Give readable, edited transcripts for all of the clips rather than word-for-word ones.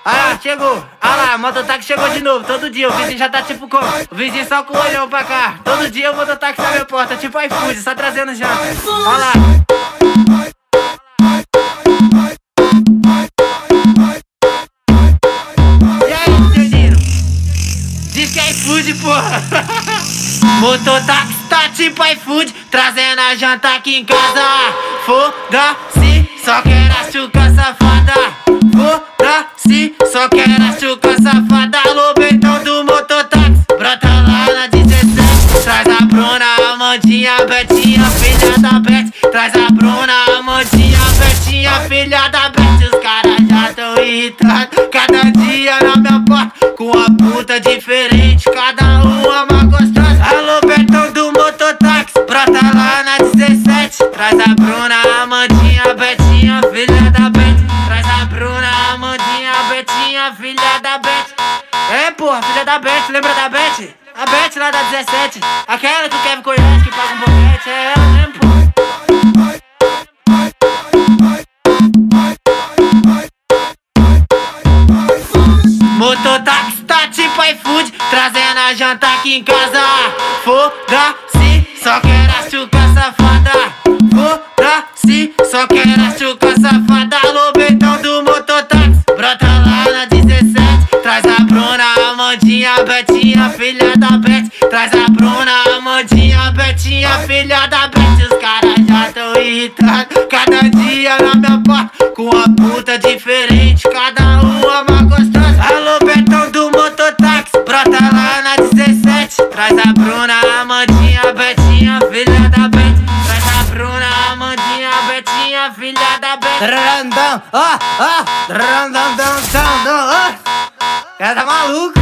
Ah, chegou. Ah lá, mototáxi chegou de novo. Todo dia o vizinho já tá tipo como? O vizinho só com o olhão pra cá. Todo dia o mototáxi na minha porta, tipo iFood, só trazendo janta. Olha lá. E aí, Jordino? Diz que é iFood, porra. Mototáxi tá tipo iFood, trazendo a janta aqui em casa. Foda-se, só quero a chuca safada. Foda-se, só quero a chuca safada. Alô, Betão do mototáxi, brota lá na 17. Traz a Bruna, a Amandinha, a Betinha, filha da Beth. Traz a Bruna, a Amandinha, a Betinha, filha da Beth. Os caras já tão irritados, cada dia na minha porta, com a puta diferente, cada uma gostosa. Alô, Betão do mototáxi, brota lá na 17. Traz a Bruna, a Amandinha, a Betinha, filha da Beth. Traz a Bruna, a Amandinha, a Betinha, filha da Beth. É, porra, filha da Beth, lembra da Beth? A Beth lá da 17, aquela que o Kevin conhece, que paga um boquete, é ela mesmo, porra. Mototáxi tá tipo iFood, trazendo a janta aqui em casa. Foda-se, só quero a chuca safada. Foda-se, só quero a chuca safada. Alô, Betão do mototáxi, brota lá na 17. Traz a Bruna, a Amandinha, a Betinha, filha da Beth. Traz a Bruna, a Amandinha, a Betinha, filha da Beth. Os caras já tão irritados, cada dia na minha porta, com a puta diferente, cada uma gostosa. Alô, Betão do mototáxi, brota lá na 17. Traz a Bruna, a Amandinha, a Betinha, filha da Beth. Traz a Bruna, a Amandinha, a Betinha, filha da Beth. Randão, randão, ela tá maluco.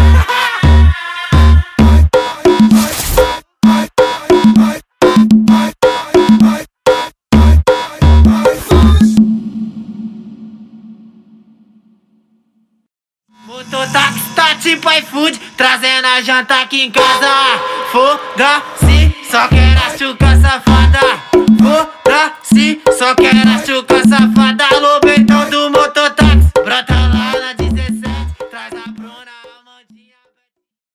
Mototáxi tá tipo iFood, trazendo a janta aqui em casa. Foda-se, só quero a chuca safada.